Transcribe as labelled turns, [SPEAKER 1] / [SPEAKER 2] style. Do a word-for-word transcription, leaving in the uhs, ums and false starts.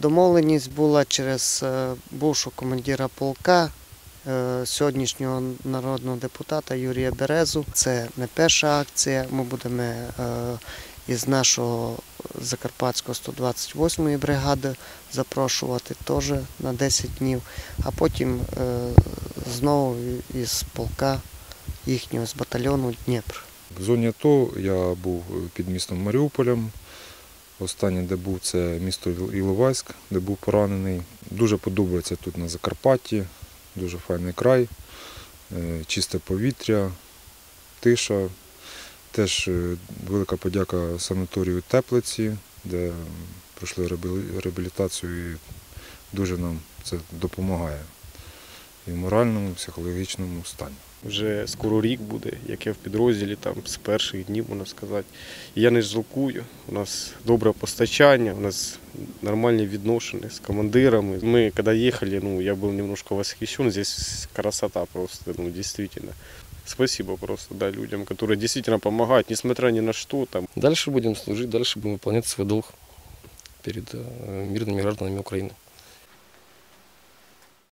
[SPEAKER 1] Домовленість була через бувшого командира полка, сьогоднішнього народного депутата Юрія Березу. Це не перша акція, ми будемо із нашого Закарпатського сто двадцять восьмої бригади запрошувати теж на десять днів, а потім знову із полка їхнього, з батальйону Дніпр.
[SPEAKER 2] В зоні АТО я був під містом Маріуполем. Останнє, де був, це місто Іловайськ, де був поранений. Дуже подобається тут на Закарпатті, дуже файний край, чисте повітря, тиша. Теж велика подяка санаторію Теплиці, де пройшли реабілітацію і дуже нам це допомагає і в моральному, і в психологічному стані.
[SPEAKER 3] Вже скоро рік буде, як я в підрозділі, там з перших днів, можна сказати. І я не жалкую, у нас добре постачання, у нас нормальні відношення з командирами. Ми, коли їхали, ну, я був немножко восхищен, здесь красота просто, ну, действительно. Спасибо просто, да, людям, которые действительно помогают, несмотря ни на что там.
[SPEAKER 4] Дальше будем служить, дальше будем выполнять свой долг перед мирными гражданами Украины.